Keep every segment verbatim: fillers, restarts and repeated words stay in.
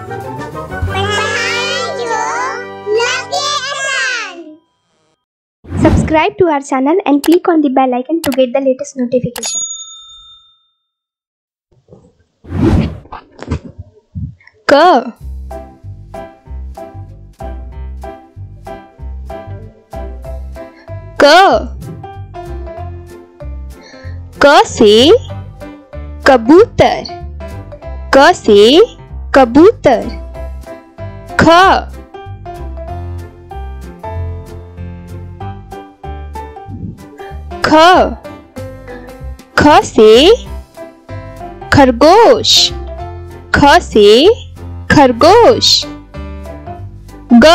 Subscribe to our channel and click on the bell icon to get the latest notification. K. K. K से कबूतर. K से कबूतर. ख. ख. ख से खरगोश. ख से खरगोश. ग.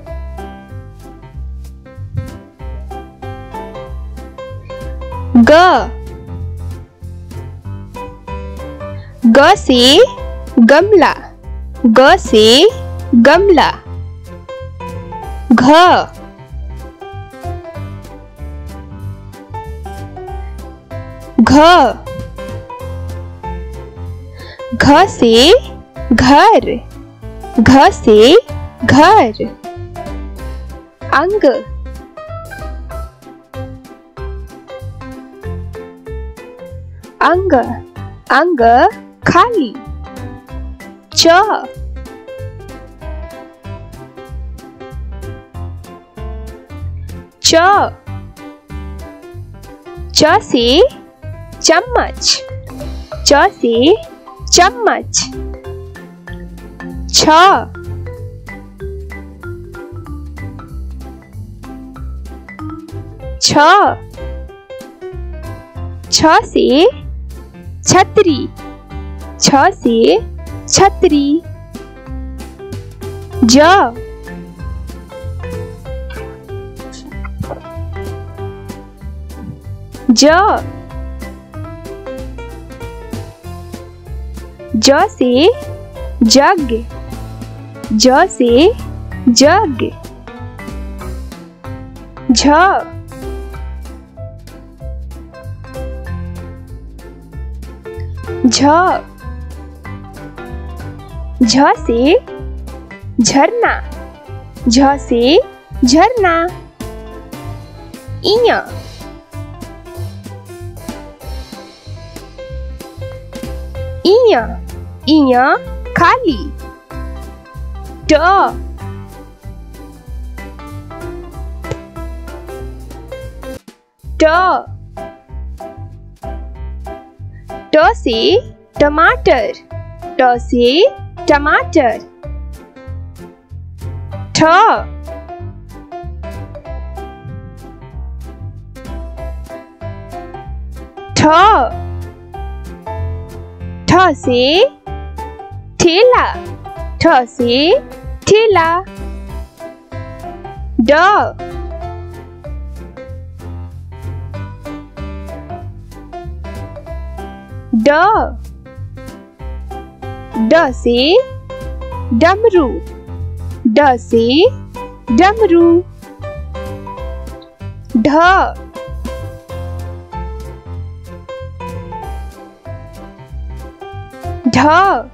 ग. ग से गमला. ग से गमला. घ. घ. घ से घर. घ से घर. अंग. अंग. अंग खाली. च. च. च से चम्मच. च से चम्मच. छ. छ. छ से छतरी. छ से छतरी. ज. ज. ज से जग. ज से जग. झ. झ. झ से झरना. झ से झरना. इया. इया. इया खाली. ट. ट. ट से टमाटर. ट से टमाटर. ठ. ठ. ठ से ठेला. ठ से ठेला. ड. ड. ड से डमरू. ड से डमरू. ढ. ढ.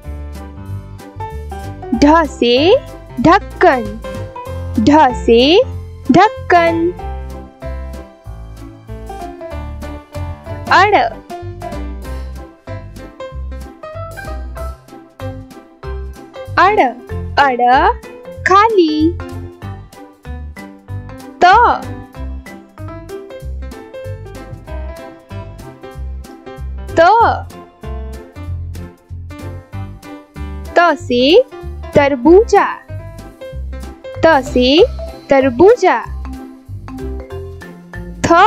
ढ से ढक्कन. ढ से ढक्कन. अड़. अड़. अड़ खाली. त. त. त से तरबूजा. त से तरबूजा. थ.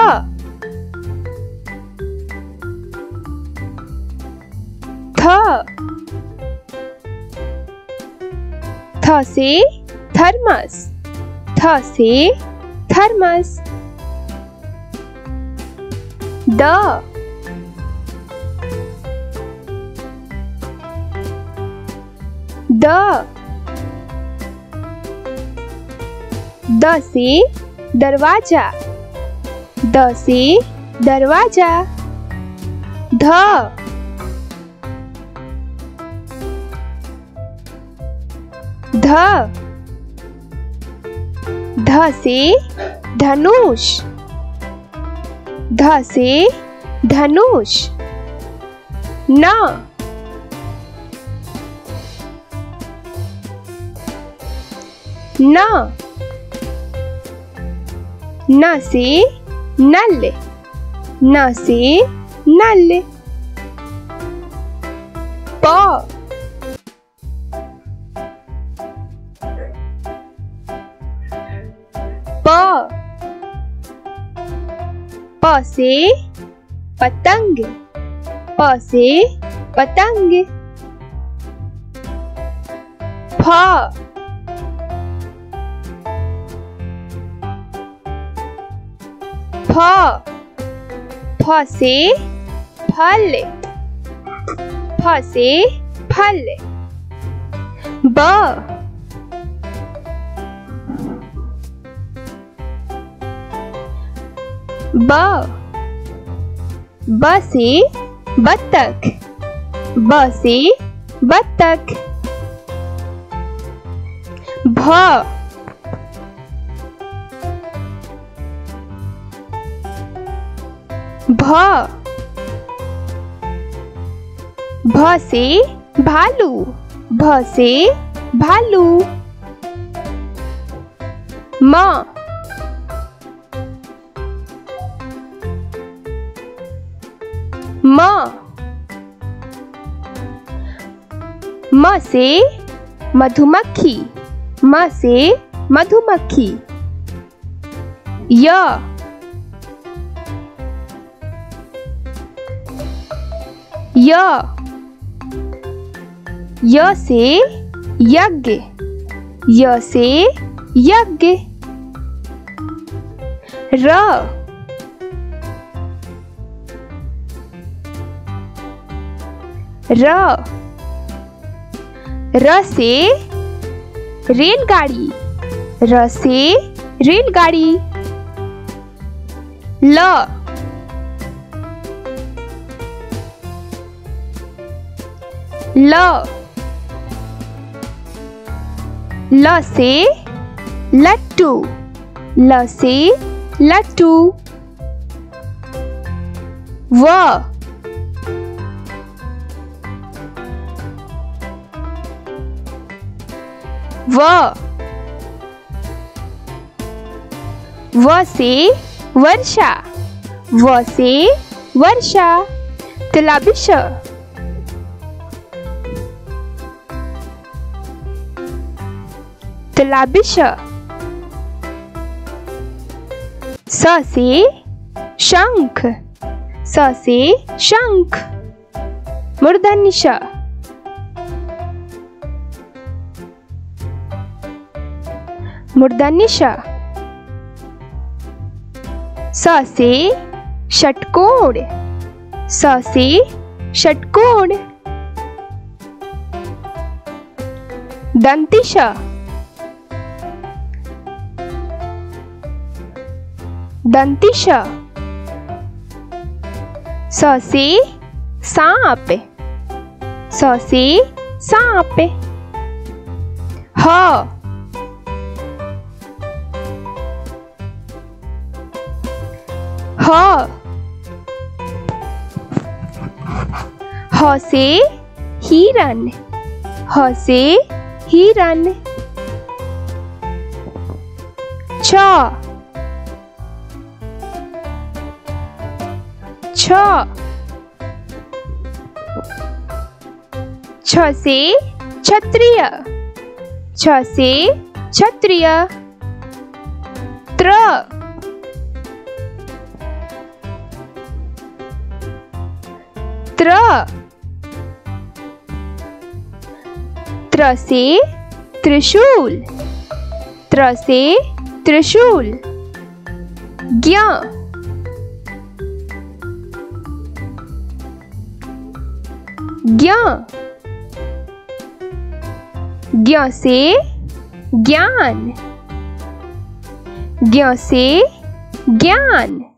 थ. थ से थर्मस. थ से थर्मस. द. द. द से दरवाजा. द से दरवाजा. ध. ध ध से धनुष, ध से धनुष। न न न से नल, न से नल। प प प से पतंग, प से पतंग। फ फ फ से फल, फ से फल। ब ब ब से बत्तख, ब से बत्तख। भ भ भ से भालू, भ से भालू। म म म से मधुमक्खी, म से मधुमक्खी। य य य से यज्ञ, य से यज्ञ। र र र से रेलगाड़ी, र से रेलगाड़ी। ल ल ल से लट्टू, ल से लट्टू। व व व से वर्षा, व से वर्षा। तालाबी श तालाबी श। स से शंख, स से शंख। मूर्धन्य श मूर्धन्य श। स से षटकोण, स से षटकोण। दंती श दंती श। स से सांप, स से सांप। ह ह ह से हिरन, ह से हिरन। छ छ छ से क्षत्रिय, छ से क्षत्रिय। त्र त्र त्र से त्रिशूल, त्र से त्रिशूल। ज्ञ ज्ञ ज्ञ से ज्ञान, ज्ञ से ज्ञान।